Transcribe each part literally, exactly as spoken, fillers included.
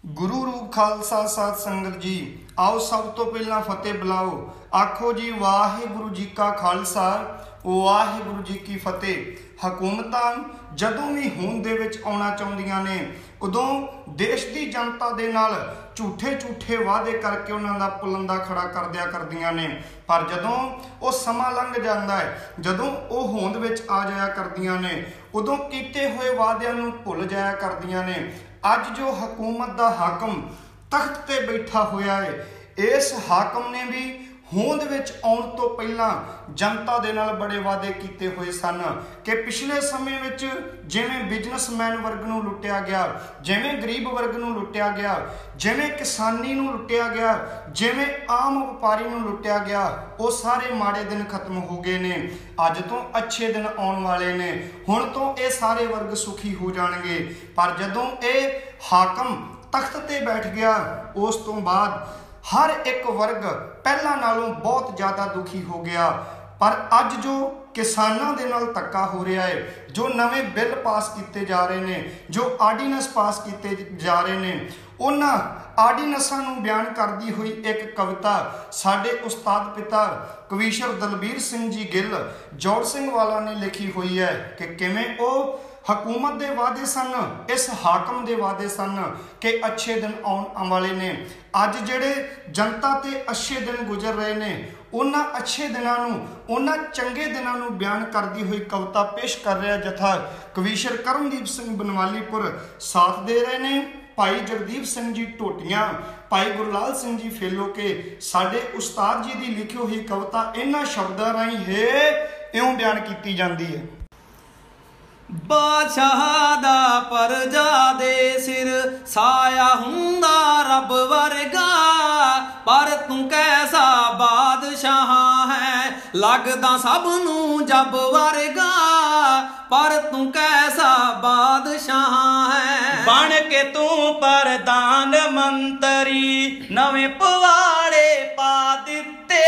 गुरु रूप खालसा साध संगत जी, आओ सब तो पहला फतेह बुलाओ। आखो जी वाहिगुरु जी का खालसा वाहिगुरु जी की फतेह। हकूमतां जदों भी होंद दे विच आउणा चाहुंदियां ने उदों देश की जनता दे नाल झूठे झूठे वादे करके उन्हां दा पुलंदा खड़ा कर दिया करदियां ने। पर जदों वो समा लंघ जांदा है, जदों वो होंद विच आ जाया करदियां ने, उदों कीते होए वादियां नूं भुल जाया करदियां ने। अज जो हुकूमत दा हाकम तख्त ते बैठा होया है, इस हाकम ने भी होंद विच आउण तो पहला जनता दे नाल बड़े वादे कीते हुए सन कि पिछले समय विच जिवें बिजनेसमैन वर्ग नूं लुटिया गया, जिवें गरीब वर्ग नूं लुटिया गया, जिवें किसानी नूं लुटिया गया, जिवें आम व्यापारी नूं लुटिया गया, वो सारे माड़े दिन खत्म हो गए ने। अज तो अच्छे दिन आउण वाले ने। हुण तो ये सारे वर्ग सुखी हो जाणगे। पर जदों ये हाकम तख्त ते बैठ गया, उस तो बाद हर एक वर्ग पहला नालों बहुत ज़्यादा दुखी हो गया। पर अज जो किसानों के नाल धक्का हो रहा है, जो नवे बिल पास किए जा रहे हैं, जो आर्डीनेंस पास किए जा रहे हैं, उन्हां आर्डीनेंसां नूं बयान करती हुई एक कविता साडे उस्ताद पिता कविशर दलबीर सिंह जी गिल जौड़ सिंह वाला ने लिखी हुई है कि किवें वो हकूमत के वादे सन, इस हाकम के वादे सन कि अच्छे दिन आने वाले ने। अज जिहड़े जनता ते अच्छे दिन गुजर रहे ने, उन्हां अच्छे दिनां नूं, उन्हां चंगे दिनां नूं बयान करती हुई कविता पेश कर रहा जथा कविशर करमदीप सिंह बनवालीपुर साथ दे रहे ने। भाई जगदीप सिंह जी टोटियां, भाई गुरलाल सिंह जी फेलो के साडे उस्ताद जी की लिखी हुई कविता इन्हां शब्दां राहीं है इउं बयान की जाती है। बादशाह दा परजा दे सिर साया हुंदा रब वर्गा, पर तू कैसा बादशाह है लगदा सब नूं जब वर्गा, पर तू कैसा बादशाह है। बन के तू प्रधान मंत्री नवे पवाड़े पा दिते,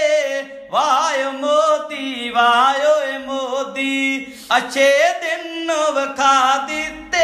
वाय मोदी वाय मोदी अच्छे दिन वखा दिते,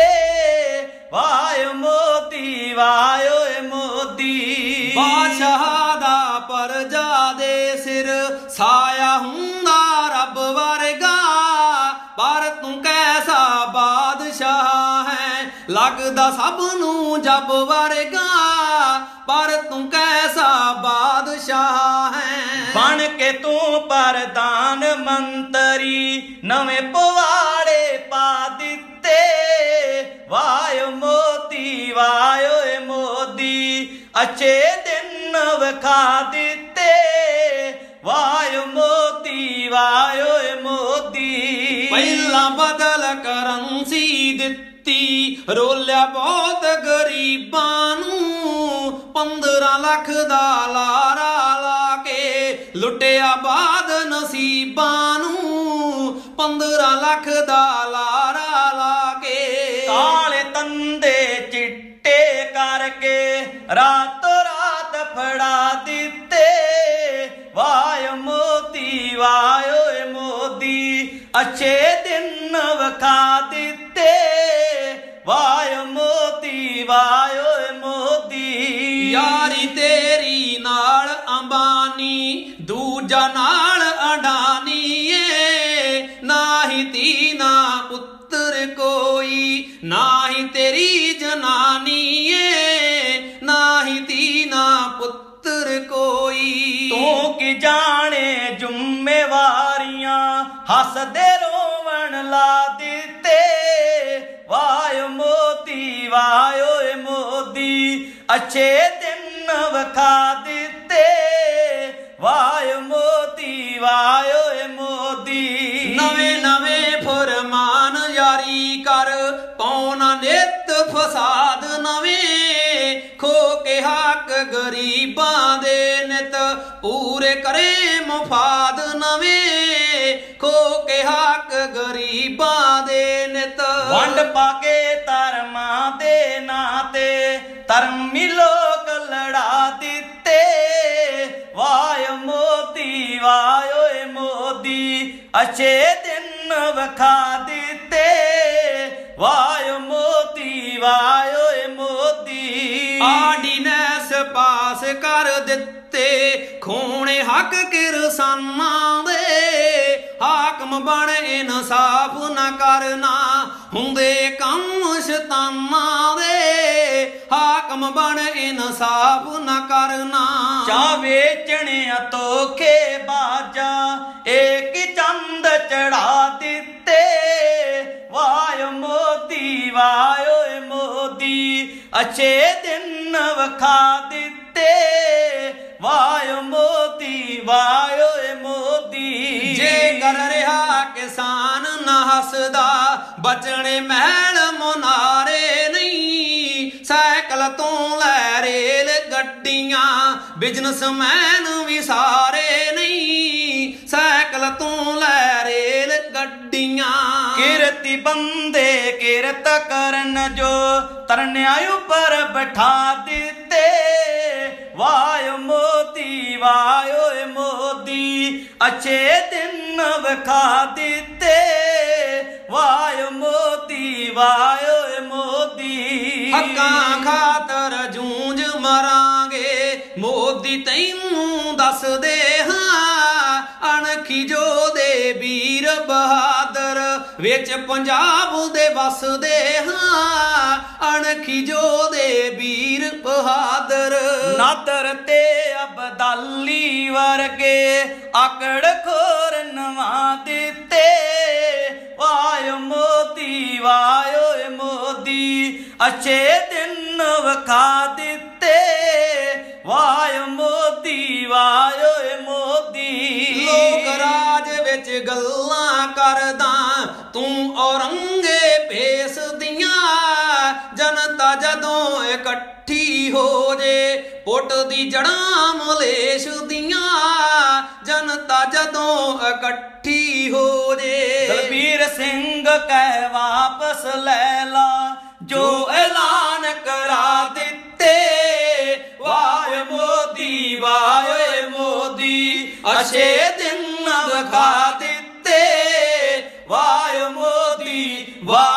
वाय मोदी वाय मोदी। बादशाह दा परजा दे सिर साया हुंदा रब वर्गा, पर तू कैसा बादशाह है लगदा सब नूं जब वर्गा, पर तू कैसा बादशाह है। बन के तू प्रधान मंत्री नवे पवाड़े पा दिते, वाय मोदी वाय मोदी अच्छे दिन वखा दिते, वाय मोदी वाय मोदी। पहला बदल करंसी दित्ती रोलिया बहुत गरीबां नूं, पंद्रह लख दा लारा ला के लुटिया बाद नसीबां नूं, पंद्रह लख दा लारा ला के। काले तंदे चिट्टे करके रातों रात फड़ा दिते, वाय मोदी वाय मोदी अच्छे दिन वखा दिते, वाय मोदी वाय मोदी। यारी तेरी नाल अंबानी दूजा नाल अडानी ए, ना ही तीना पुत्र कोई ना ही तेरी जनानी ए, ना ही तीना पुत्र कोई। तू की जाने जुम्मेवारियां हसदे रोवण ला दिते, वाय मोदी वाय मोदी अच्छे दिन वखा दिते, वाय मोदी वाय मोदी। नवे नवे फरमान जारी कर पौना नित फसाद नवे, खो के हक गरीबां दे नित पूरे करे मुफाद नवे, खो के हक गरीबां दे नित। वंड पाके धर्मा दे नाते धर्मी लोग लड़ा दिते, वाय मोदी वाय मोदी अच्छे दिन वखा दिते, why Modi why Modi. Ordinance pass ਕਰ ਦਿੱਤੇ ਖੋਣੇ ਹੱਕ ਕਿਰਸਾਨਾਂ ਦੇ ਹਾਕਮ ਬਣ ਇਨਸਾਫ ਨਾ ਕਰਨਾ ਹੁੰਦੇ ਕੰਮ ਸ਼ੈਤਾਨਾਂ ਦੇ ਹਾਕਮ ਬਣ ਇਨਸਾਫ ਨਾ ਕਰਨਾ ਚਾ ਵੇਚਣਿਆ ਤੋਖੇ ਬਾਜਾ ਏਕ ਚੰਦ ਚੜਾ ਦਿੱਤੇ ਵਾਏ ਮੋਦੀ ਵਾਏ ਓਏ ਮੋਦੀ ਅੱਛੇ ਦਿਨ ਵਖਾ ਦਿੱਤੇ ਵਾਏ ਮੋਦੀ ਵਾਏ ਓਏ ਮੋਦੀ ਜੇ ਕਰ ਰਿਹਾ ਕਿਸਾਨ ਨਾ ਹੱਸਦਾ ਬਚਣੇ ਮਹਿਲ ਮੁਨਾਰੇ ਨਹੀਂ ਸਾਈਕਲ ਤੋਂ ਲੈ ਰੇਲ ਗੱਡੀਆਂ ਬਿਜ਼ਨਸਮੈਨ ਵੀ ਸਾਰੇ ਨਹੀਂ ਸਾਈਕਲ ਤੋਂ ਲੈ ਰੇਲ ਗੱਡੀਆਂ ਕਿਰਤੀ ਬੰਦੇ ਕਿਰਤ ਕਰਨ ਜੋ ਤਰਨਿਆ ਉੱਪਰ ਬਿਠਾ ਦਿੱਤੇ ਵਾਏ ਮੋਦੀ ਵਾਏ ਓਏ ਮੋਦੀ ਅੱਛੇ ਦਿਨ ਵਿਖਾ ਦਿੱਤੇ ਵਾਏ ਮੋਦੀ ਵਾਏ ਓਏ ਮੋਦੀ ਹੱਕਾਂ ਖਾਤਰ ਜੂਝ ਮਰਾਂਗੇ ਮੋਦੀ ਤੈਨੂੰ ਦੱਸਦੇ ਹਾਂ ਅਣਖੀ ਜੋ ਦੇ ਵੀਰ ਬਹਾਦਰ ਵਿੱਚ ਪੰਜਾਬ ਦੇ ਵਸਦੇ ਹਾਂ ਅਣਖੀ ਜੋ ਦੇ ਵੀਰ ਬਹਾਦਰ ਨਾਦਰ ਤੇ ਅਬਦਾਲੀ ਵਰਗੇ ਆਕੜ ਖੋਰ ਨਵਾ ਦਿੱਤੇ ਵਾਏ ਮੋਦੀ ਵਾਏ ਓਏ ਮੋਦੀ ਅੱਛੇ ਦਿਨ ਵਿਖਾ ਦਿੱਤੇ ਵਾਏ ਮੋਦੀ ਵਾਏ ਓਏ ਮੋਦੀ ਲੋਕ ਰਾਜ ਵਿੱਚ ਗੱਲਾਂ ਕਰਦਾ ਤੂੰ ਔਰੰਗੇ ਭੇਸ ਦੀਆਂ ਜਨਤਾ ਜਦੋਂ ਇਕੱਠੀ ਹੋ ਜੇ ਪੁੱਟ ਦੀ ਜੜਾਂ ਮਲੇਸ਼ ਦੀਆਂ ਜਨਤਾ ਜਦੋਂ ਇਕੱਠੀ ਹੋ ਜੇ ਦਲਬੀਰ ਸਿੰਘ ਕਹਿ ਵਾਪਸ ਲੈ ਲਾ ਜੋ ਐਲਾਨ ਕਰਾ ਦਿੱਤੇ ਵਾਏ ਮੋਦੀ ਵਾਏ ਮੋਦੀ ਅੱਛੇ ਦਿਨ ਵਿਖਾ ਦਿੱਤੇ ਵਾਏ ਮੋਦੀ ਵਾਏ